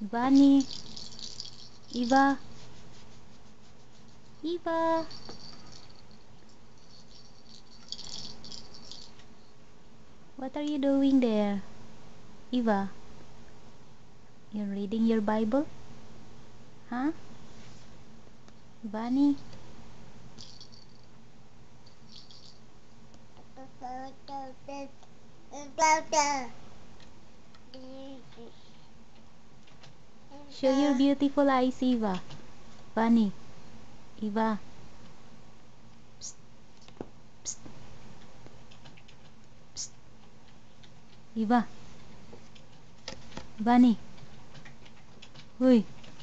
Ivani. Eva. Eva. What are you doing there? Eva. You're reading your Bible? Huh? Ivani. Show your beautiful eyes, Eva. Ivani. Eva. Psst. Psst. Psst. Eva. Ivani. Uy.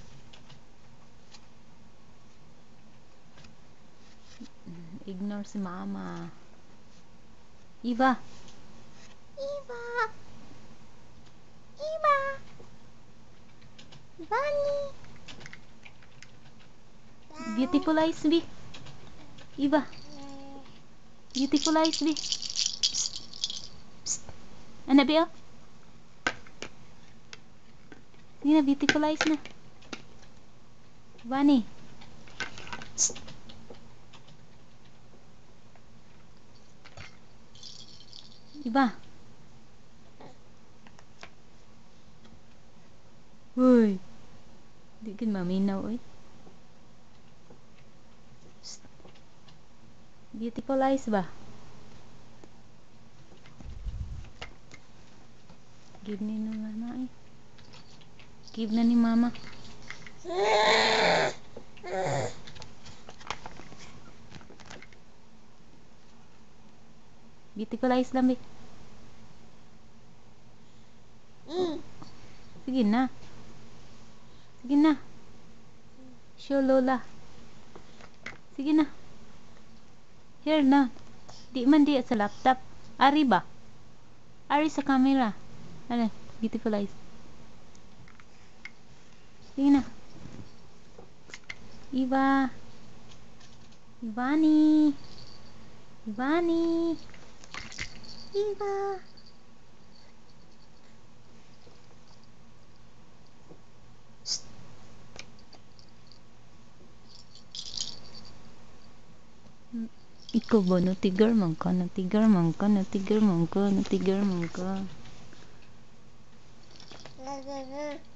Ignore si mama. Eva. Eva. Eva. Ivani. Beautiful eyes, B. Eva. Beautiful eyes, B. Psst. Psst. Anak, B, oh. Sige na, beautiful eyes na. Ivani. Psst. Eva. Uy. Di ka maminaw, oy. Psst. Beautiful eyes ba? Give ni mama, eh. Give na ni mama. Beautiful eyes lang, eh. Sige na. Sige na. Show Lola. Sige na. Here na. Di man di sa laptop. Ari ba? Ari sa camera. Ano? Beautiful eyes. Sige na. Eva. Ivani. Ivani. Eva. Ikaw ba natigar man ka, natigar man ka, natigar man ka, natigar man ka.